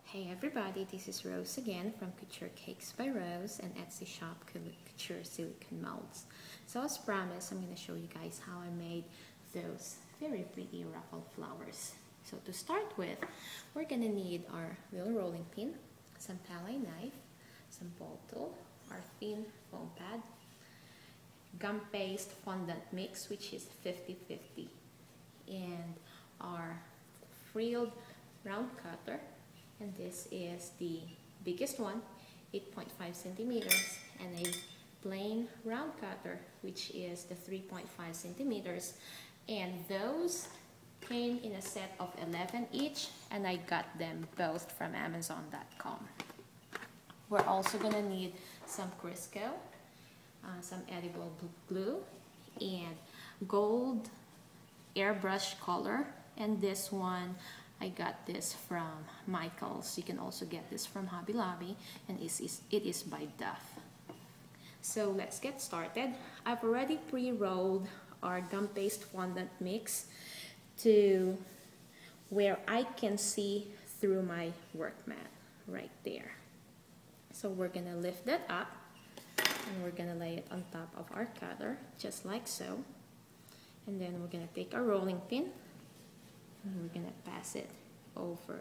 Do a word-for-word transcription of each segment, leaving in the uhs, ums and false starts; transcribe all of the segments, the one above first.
Hey everybody, this is Rose again from Couture Cakes by Rose and Etsy shop Couture Silicone Molds. So as promised, I'm going to show you guys how I made those very pretty ruffle flowers. So to start with, we're going to need our little rolling pin, some palette knife, some ball tool, our thin foam pad, gum paste fondant mix, which is fifty fifty, and our frilled round cutter. And this is the biggest one, eight point five centimeters, and a plain round cutter, which is the three point five centimeters. And those came in a set of eleven each, and I got them both from Amazon dot com. We're also gonna need some Crisco, uh, some edible glue, and gold airbrush color. And this one, I got this from Michaels. You can also get this from Hobby Lobby, and it is, it is by Duff. So let's get started. I've already pre-rolled our gum paste fondant mix to where I can see through my work mat, right there. So we're gonna lift that up, and we're gonna lay it on top of our cutter, just like so. And then we're gonna take our rolling pin, and we're gonna pass it over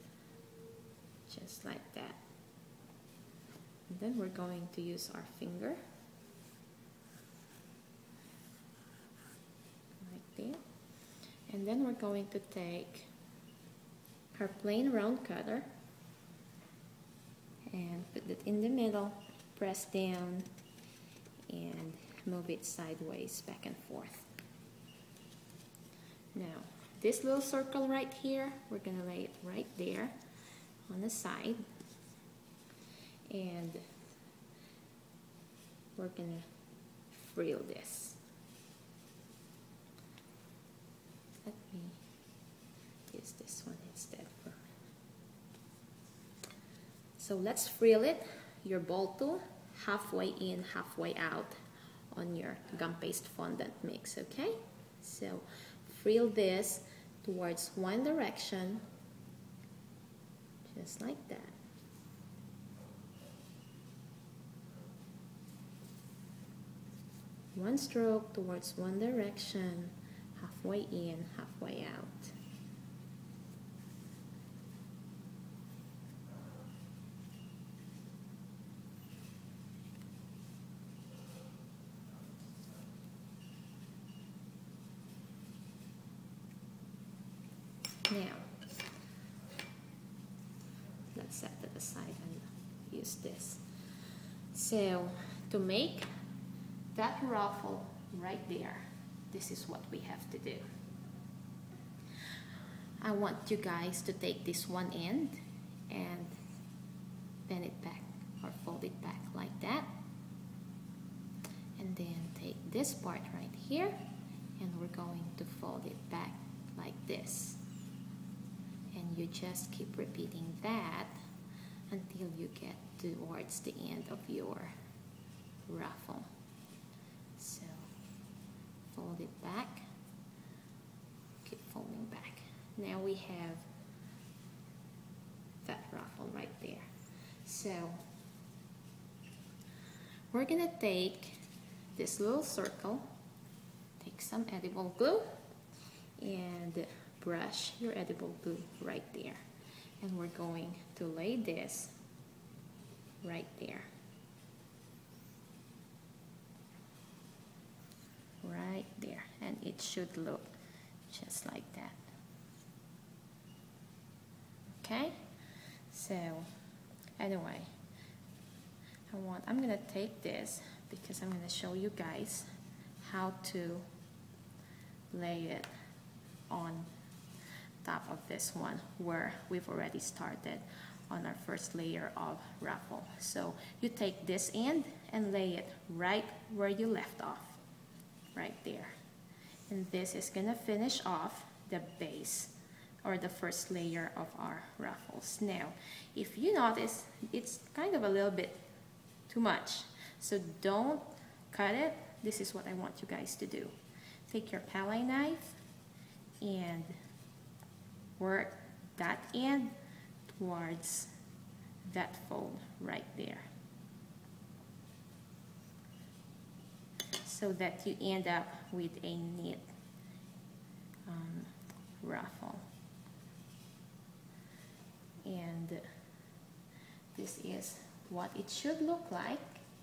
just like that. And then we're going to use our finger like there. And then we're going to take our plain round cutter and put it in the middle, press down, and move it sideways back and forth. Now, this little circle right here, we're gonna lay it right there on the side, and we're gonna frill this. Let me use this one instead. For... So let's frill it, your ball tool, halfway in, halfway out on your gum paste fondant mix, okay? So frill this towards one direction, just like that. One stroke towards one direction, halfway in, halfway out. Now, let's set that aside and use this. So, to make that ruffle right there, this is what we have to do. I want you guys to take this one end and bend it back or fold it back like that. And then take this part right here, and we're going to fold it back like this. And you just keep repeating that until you get towards the end of your ruffle. So fold it back, keep folding back. Now we have that ruffle right there. So we're gonna take this little circle, take some edible glue, and brush your edible glue right there, and we're going to lay this right there, right there, and it should look just like that. Okay, so anyway, I want I'm gonna take this because I'm gonna show you guys how to lay it on top of this one where we've already started on our first layer of ruffle. So you take this end and lay it right where you left off, right there. And this is gonna finish off the base or the first layer of our ruffles. Now, if you notice, it's kind of a little bit too much, so don't cut it. This is what I want you guys to do. Take your palette knife and work that end towards that fold right there, so that you end up with a neat um, ruffle. And this is what it should look like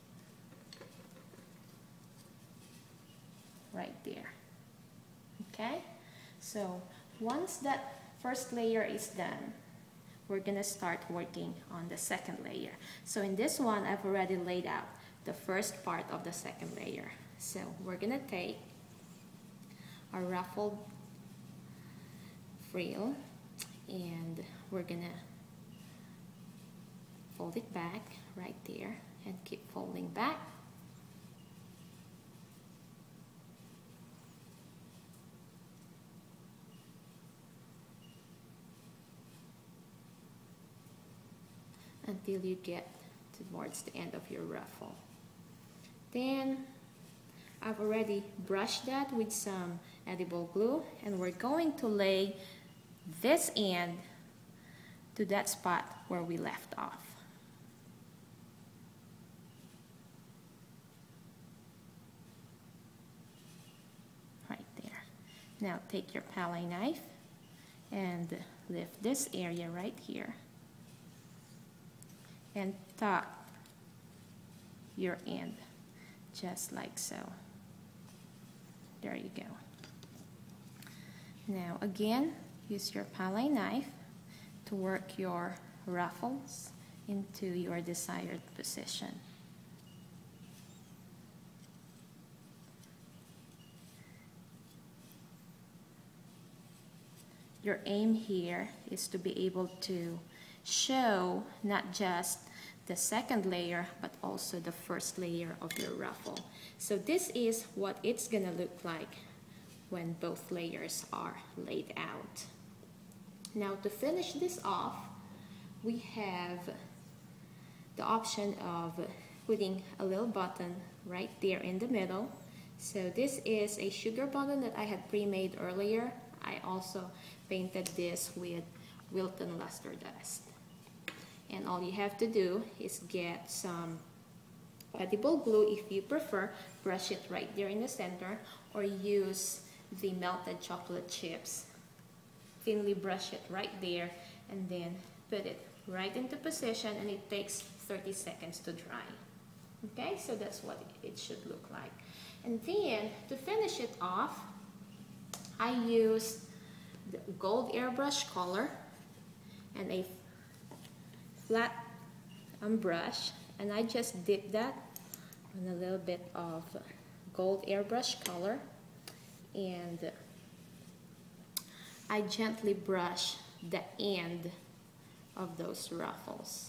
right there. Okay, so once that first layer is done, we're gonna start working on the second layer. So in this one, I've already laid out the first part of the second layer. So we're gonna take our ruffled frill and we're gonna fold it back right there and keep folding back. Until you get towards the end of your ruffle. Then I've already brushed that with some edible glue, and we're going to lay this end to that spot where we left off. Right there. Now take your palette knife and lift this area right here and tuck your end just like so. There you go. Now again, use your palette knife to work your ruffles into your desired position. Your aim here is to be able to show not just the second layer but also the first layer of your ruffle. So this is what it's gonna look like when both layers are laid out. Now to finish this off, we have the option of putting a little button right there in the middle. So this is a sugar button that I had pre-made earlier. I also painted this with Wilton luster dust. And all you have to do is get some edible glue if you prefer, brush it right there in the center, or use the melted chocolate chips. Thinly brush it right there and then put it right into position, and it takes thirty seconds to dry. Okay, so that's what it should look like. And then to finish it off, I used the gold airbrush color and a flat um, brush, and I just dip that on a little bit of gold airbrush color, and I gently brush the end of those ruffles.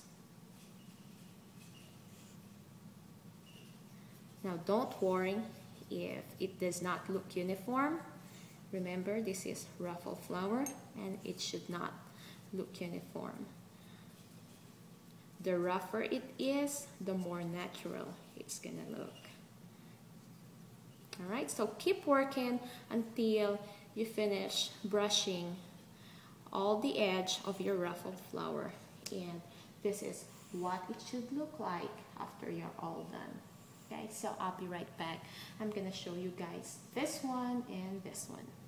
Now don't worry if it does not look uniform. Remember, this is ruffle flower and it should not look uniform. The rougher it is, the more natural it's gonna look. Alright, so keep working until you finish brushing all the edge of your ruffled flower, and this is what it should look like after you're all done. Okay, so I'll be right back. I'm gonna show you guys this one and this one.